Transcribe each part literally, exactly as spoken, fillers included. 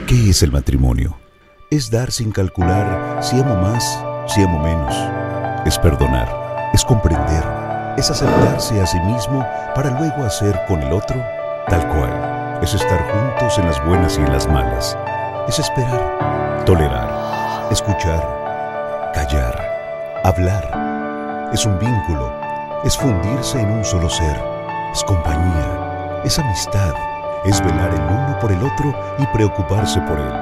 ¿Qué es el matrimonio? Es dar sin calcular si amo más, si amo menos. Es perdonar, es comprender, es aceptarse a sí mismo para luego hacer con el otro tal cual. Es estar juntos en las buenas y en las malas. Es esperar, tolerar, escuchar, callar, hablar. Es un vínculo, es fundirse en un solo ser. Es compañía, es amistad, es velar el uno por el otro y preocuparse por él.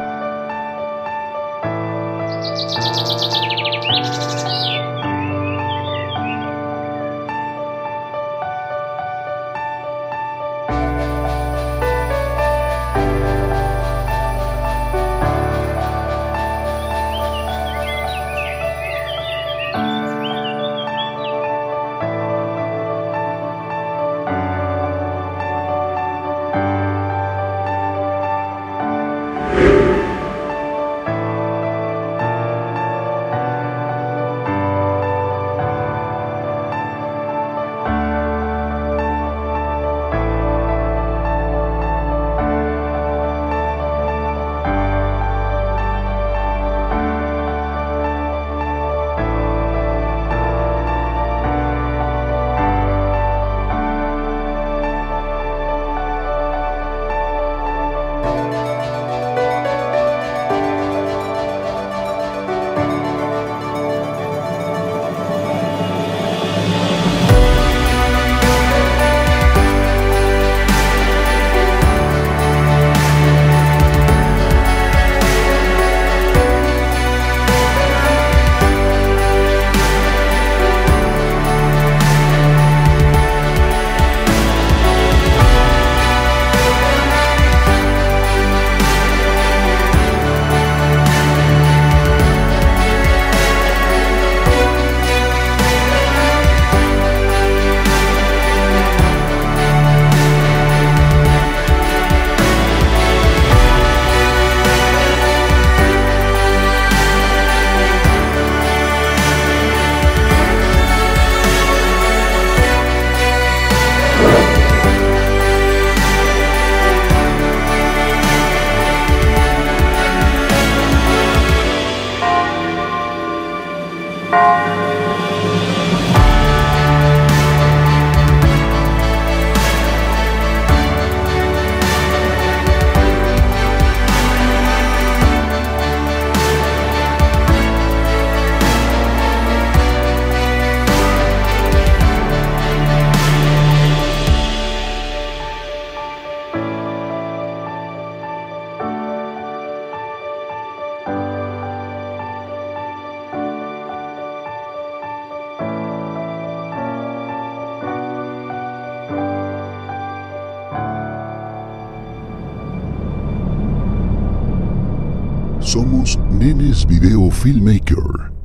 Somos Nenes Video Filmmaker.